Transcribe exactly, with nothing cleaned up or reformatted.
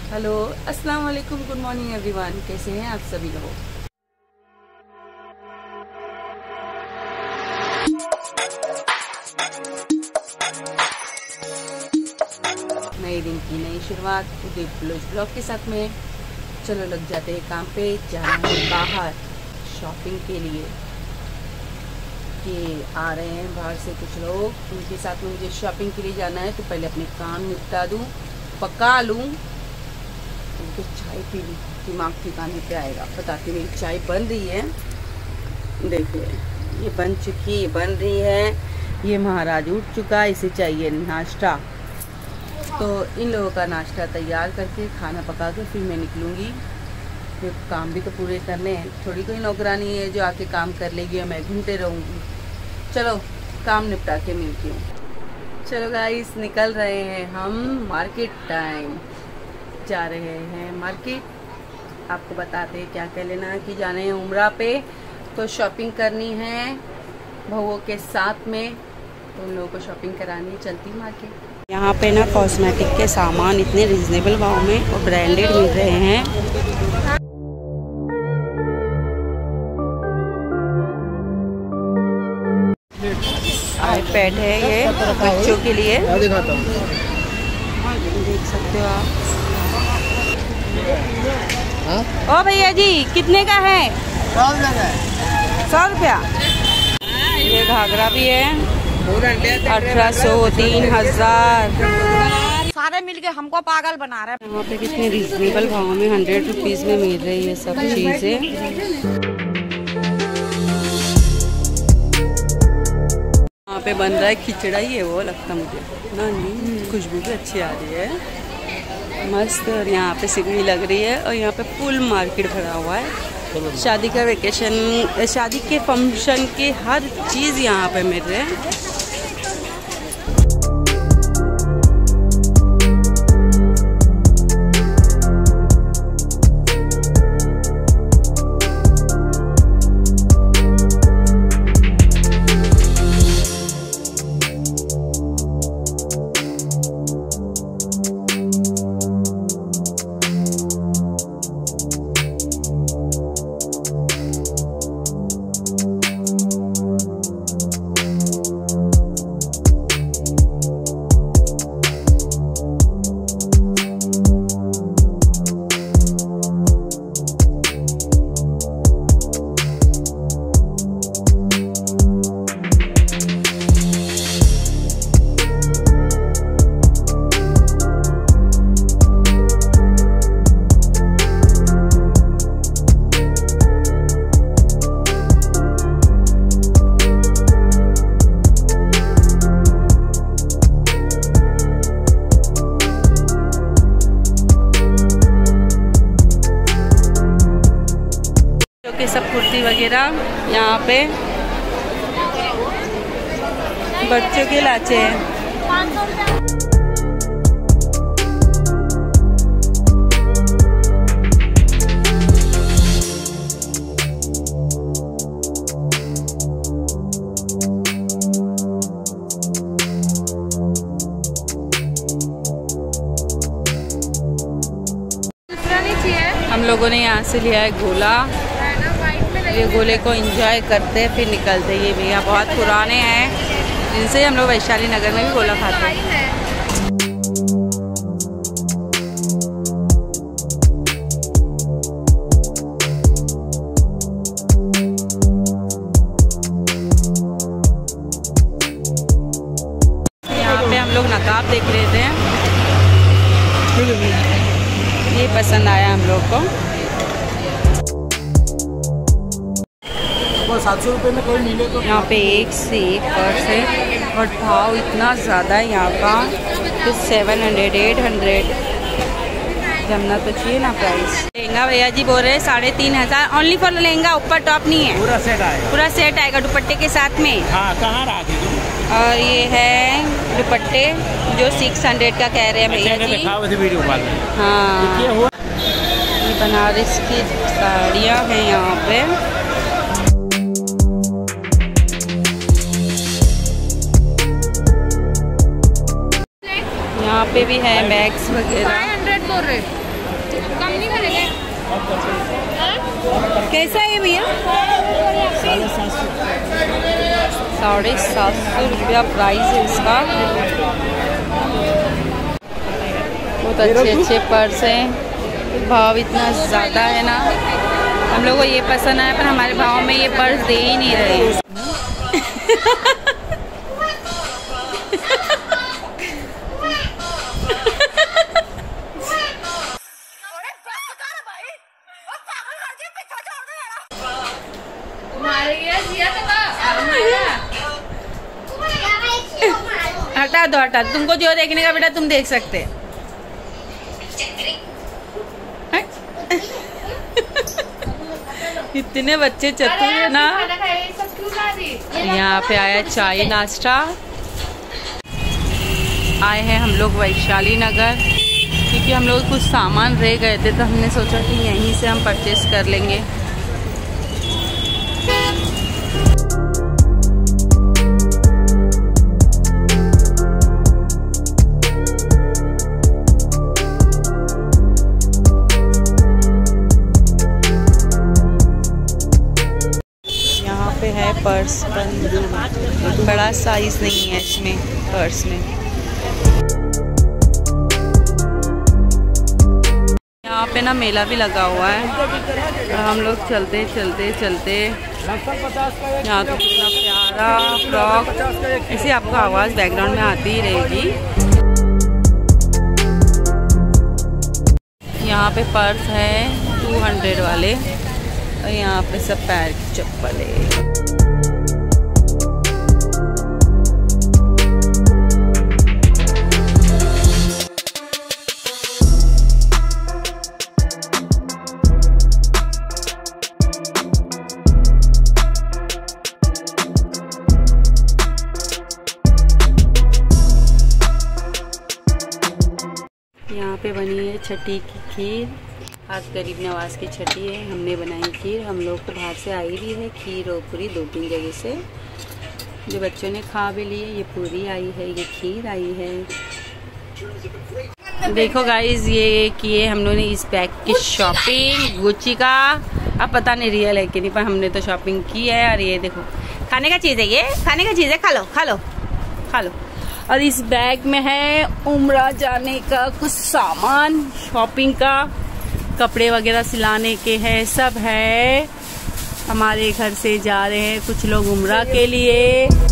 Hello, अस्सलाम वालेकुम, good morning everyone. कैसे हैं आप सभी लोग? नए दिन की नई शुरुआत ब्लॉग के साथ में। चलो लग जाते हैं काम पे। जाना है बाहर शॉपिंग के लिए। कि आ रहे हैं बाहर से कुछ लोग, उनके साथ में मुझे शॉपिंग के लिए जाना है। तो पहले अपने काम निपटा दूँ, पका लूँ, उनके चाय पी लूँ, दिमाग ठिकाने पे आएगा। बताती मेरी चाय बन रही है, देखिए ये बन चुकी, ये बन रही है। ये महाराज उठ चुका, इसे चाहिए नाश्ता। तो इन लोगों का नाश्ता तैयार करके खाना पका के फिर मैं निकलूँगी। फिर काम भी तो पूरे करने हैं, थोड़ी कोई नौकरानी है जो आके काम कर लेगी और मैं घूमते रहूँगी। चलो काम निपटा के मिलती हूँ। चलो गाइस, निकल रहे हैं हम। मार्केट टाइम, जा रहे हैं मार्केट। आपको बताते हैं क्या क्या लेना है। कि जाने हैं उम्रा पे, तो शॉपिंग करनी है बहुओं के साथ में, तो उन लोगों को शॉपिंग करानी। चलती मार्केट। यहाँ पे ना कॉस्मेटिक के सामान इतने रिजनेबल भाव में और ब्रांडेड मिल रहे हैं। आईपैड है ये बच्चों के लिए, देख सकते हो आप। ओ भैया जी, कितने का है? सौ रुपया। ये घाघरा भी है, अठारह सौ, तीन हजार। सारे मिलके हमको पागल बना रहे हैं। यहाँ पे कितने रिजनेबल भाव में हंड्रेड रुपीज में मिल रही है सब चीजें। यहाँ पे बन रहा है खिचड़ा ही है वो, लगता मुझे ना। खुशबू भी अच्छी आ रही है, मस्त। और यहाँ पे सिगड़ी लग रही है और यहाँ पे फुल मार्केट भरा हुआ है। शादी का वेकेशन, शादी के फंक्शन के हर चीज़ यहाँ पे मिल रहे हैं। के सब कुर्ती वगैरह यहाँ पे बच्चों के लाचे हैं। हम लोगों ने यहाँ से लिया है गोला। ये गोले को एंजॉय करते फिर निकलते। ये भैया बहुत पुराने हैं, इनसे हम लोग वैशाली नगर में भी गोला खाते हैं। यहाँ पे हम लोग नकाब देख रहे थे, ये पसंद आया हम लोग को। सात सौ रुपये में कोई मिले तो। यहाँ पे एक से एक पर्स है और भाव इतना ज़्यादा है यहाँ का, तो सेवन हंड्रेड एट हंड्रेड जमना तो चाहिए ना प्राइस। लहंगा भैया जी बोल रहे हैं साढ़े तीन हजार ओनली फॉर लहंगा, ऊपर टॉप नहीं है। पूरा सेट आएगा, पूरा सेट आएगा दुपट्टे के साथ में। हाँ, कहाँ रखी तुम? और ये है दुपट्टे जो सिक्स हंड्रेड का कह रहे हैं भैया जी। वीडियो हाँ, ये बनारस की साड़ियाँ हैं यहाँ पे। यहाँ पे भी है बैग्स वगैरह। फाइव हंड्रेड बोल रहे कम नहीं करेंगे। कैसा है भैया? साढ़े सात सौ रुपया प्राइस है इसका। बहुत अच्छे अच्छे पर्स हैं। भाव इतना ज़्यादा है ना, हम लोग को ये पसंद आया पर हमारे भाव में ये पर्स दे ही नहीं रहे। हटा दो हटा दो, तुमको जो देखने का बेटा तुम देख सकते। इतने बच्चे चतुर है ना। यहाँ पे आया चाय नाश्ता। आए हैं हम लोग वैशाली नगर क्योंकि हम लोग कुछ सामान रह गए थे तो हमने सोचा कि यहीं से हम परचेस कर लेंगे। पे है पर्स, पर बड़ा साइज नहीं है इसमें पर्स में। यहाँ पे ना मेला भी लगा हुआ है और हम लोग चलते चलते चलते यहाँ तो कितना प्यारा फ्रॉक, ऐसे आपको आवाज़ बैकग्राउंड में आती ही रहेगी। यहाँ पे पर्स है टू हंड्रेड वाले और यहाँ पे सब पैर की चप्पल है। यहाँ पे बनी है छठी की खीर। आज गरीब नवाज की छठी है, हमने बनाई खीर। हम लोग को बाहर से आई भी है खीर और पूरी, दो तीन जगह से जो बच्चों ने खा भी लिए। ये पूरी आई है, ये खीर आई है। देखो गाइज, ये किए हम लोगों ने इस बैग की शॉपिंग गुच्ची का। अब पता नहीं रियल है कि नहीं, पर हमने तो शॉपिंग की है। और ये देखो खाने का चीज़ है, ये खाने का चीज़ है, खा लो खा लो खा लो। और इस बैग में है उम्रा जाने का कुछ सामान, शॉपिंग का, कपड़े वगैरह सिलाने के हैं, सब है। हमारे घर से जा रहे हैं कुछ लोग उम्रा के लिए।